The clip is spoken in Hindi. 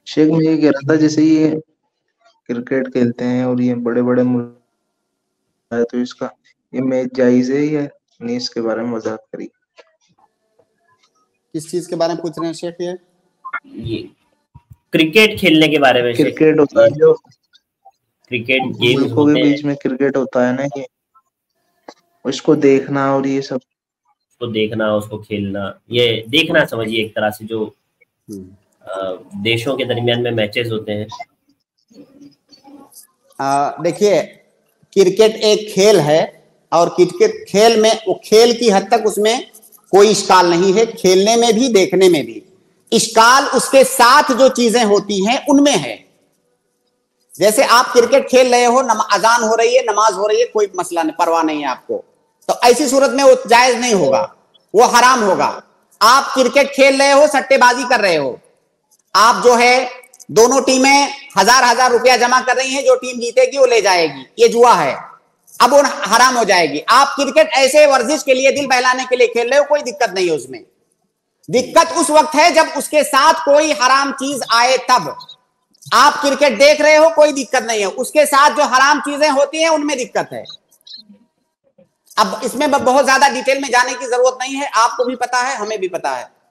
शेख, मैं ये कह रहा था जैसे ये क्रिकेट खेलते हैं और ये बड़े बड़े मुल्क है, तो इसका ये मैच जायज है या नहीं, इसके बारे में वजाहत करी। किस चीज के बारे में पूछ रहे हैं शेख? ये क्रिकेट खेलने के बारे में शेख। क्रिकेट होता है जो क्रिकेट गेम्स मुल्कों होते के हैं, बीच में क्रिकेट होता है ना, ये उसको देखना और ये सब, उसको देखना, उसको खेलना, ये देखना समझिए एक तरह से, जो देशों के दरमियान में मैचेस होते हैं। देखिए, क्रिकेट एक खेल है और क्रिकेट खेल में वो खेल की हद तक उसमें कोई इश्काल नहीं है, खेलने में भी देखने में भी। इश्काल उसके साथ जो चीजें होती हैं उनमें है। जैसे आप क्रिकेट खेल रहे हो, अजान हो रही है, नमाज हो रही है, कोई मसला नहीं, परवाह नहीं है आपको, तो ऐसी सूरत में वो जायज नहीं होगा, वो हराम होगा। आप क्रिकेट खेल रहे हो, सट्टेबाजी कर रहे हो, आप जो है दोनों टीमें हजार हजार रुपया जमा कर रही हैं, जो टीम जीतेगी वो ले जाएगी, ये जुआ है, अब वो हराम हो जाएगी। आप क्रिकेट ऐसे वर्जिश के लिए, दिल बहलाने के लिए खेल रहे हो, कोई दिक्कत नहीं है उसमें। दिक्कत उस वक्त है जब उसके साथ कोई हराम चीज आए, तब। आप क्रिकेट देख रहे हो, कोई दिक्कत नहीं है, उसके साथ जो हराम चीजें होती हैं उनमें दिक्कत है। अब इसमें बहुत ज्यादा डिटेल में जाने की जरूरत नहीं है, आपको भी पता है, हमें भी पता है।